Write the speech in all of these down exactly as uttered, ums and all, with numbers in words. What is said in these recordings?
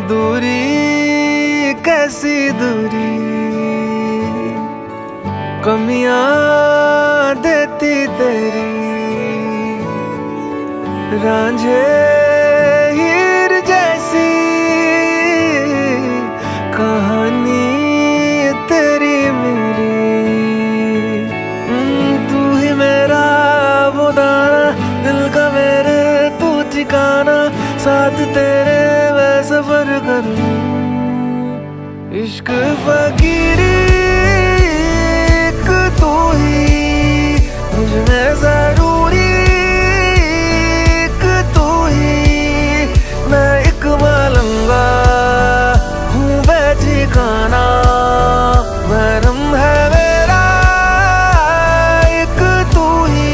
दूरी कैसी दूरी कमियां देती तेरी रांझे हीर जैसी कहानी तेरी मेरी। तू ही मेरा वो दाना दिल का मेरे तू ठिकाना साथ तेरे मैं सफर करूं। इश्क फकीरी एक तू ही मुझ में जरूरी एक तू ही मैं एक मलंगा हूँ बेठिकाना महरम है मेरा एक तू ही।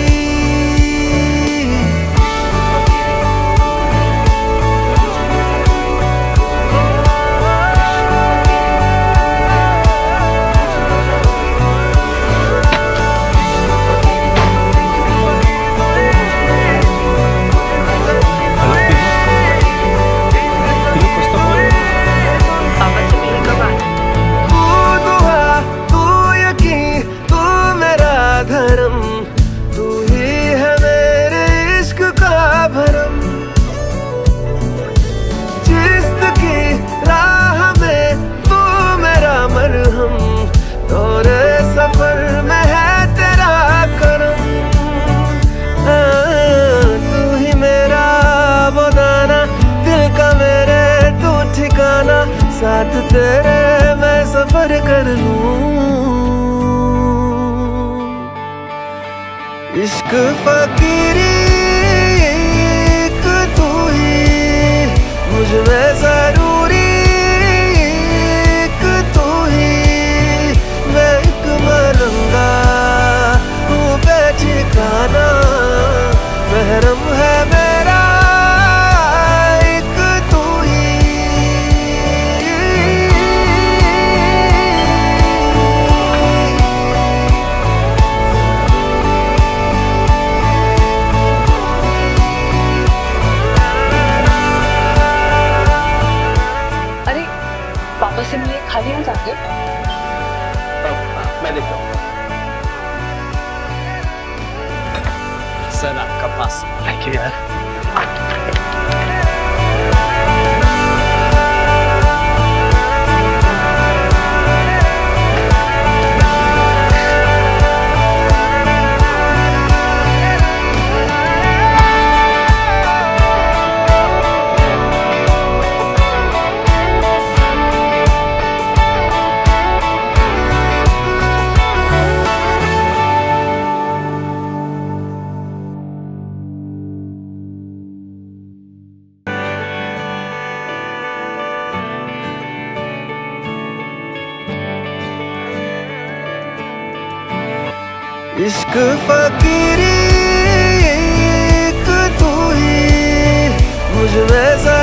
तू ही है मेरे इश्क का भरम जिस्त की राह में तू मेरा मरहम तोरे सफर में है तेरा करम। तू ही मेरा वो दाना दिल का मेरे तू ठिकाना साथ तेरे मैं सफर कर लूं। इश्क फकीरी एक तू ही मुझ में जरूरी एक तू ही मैं एक मलंगा हूँ बेठिकाना महरम है मेरा एक तू ही। पापा से मिले खाली हाथ आते? मैं देखता हूँ। सर आपका पास। थैंक यू यार। इश्क फकीरी एक तू ही मुझ में